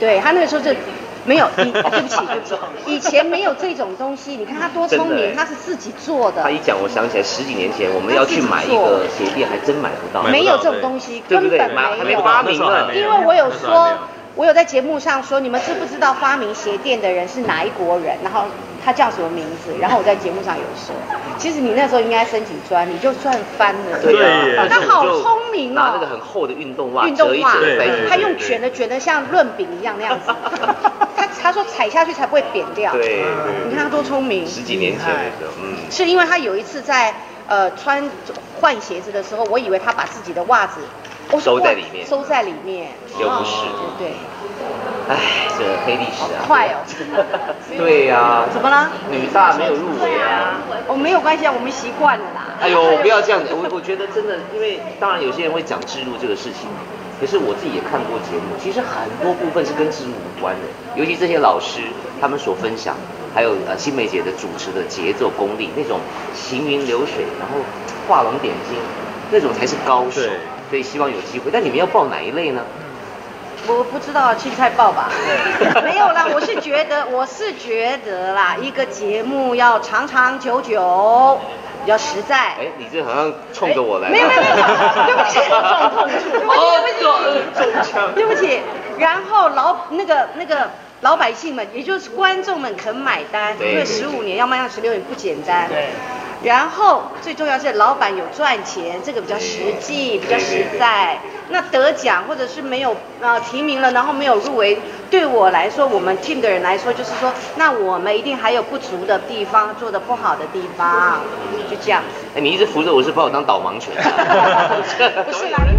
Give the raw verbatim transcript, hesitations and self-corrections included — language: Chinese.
对他那个时候就没有，以对不起对不起，以前没有这种东西。你看他多聪明，他是自己做的。 他一讲，我想起来十几年前我们要去买一个鞋垫，还真买不到。 没有这种东西，根本没有，还没发明呢。 因为我有说。我有在节目上说，你们知不知道发明鞋垫的人是哪一国人？然后他叫什么名字？然后我在节目上有说，其实你那时候应该申请专利，就算翻了。 对啊，他好聪明哦。 拿那个很厚的运动袜， 运动袜，他用卷的卷的像润饼一样那样子。他他说踩下去才不会扁掉。 对， 你看他多聪明。 十几年前那时候，嗯， 是因为他有一次在呃穿换鞋子的时候，我以为他把自己的袜子。 收在里面， 收在里面， 又不是， 对。 哎，这黑历史啊！ 快哦！ 对呀。 怎么了？ 女大没有入围啊。 哦，没有关系啊，我们习惯了啦。 哎呦，不要这样子，我我觉得真的，因为当然有些人会讲置入这个事情，可是我自己也看过节目，其实很多部分是跟置入无关的，尤其这些老师他们所分享，还有呃新梅姐的主持的节奏功力，那种行云流水，然后画龙点睛，那种才是高手。所以希望有机会，但你们要报哪一类呢？ 我不知道，青菜报吧。没有啦，我是觉得，我是觉得啦，一个节目要长长久久，比较实在。 哎，你这好像冲着我来。 没有没有没有，对不起， 哦，中枪。 对不起，然后老那个那个老百姓们，也就是观众们肯买单，因为十五年要卖到十六年不简单。对。然后最重要是老板有赚钱，这个比较实际，比较实在。那得奖或者是没有呃提名了，然后没有入围，对我来说，我们 team 的人来说，就是说，那我们一定还有不足的地方，做的不好的地方，就这样子。 哎，你一直扶着我是把我当导盲犬。 不是啦。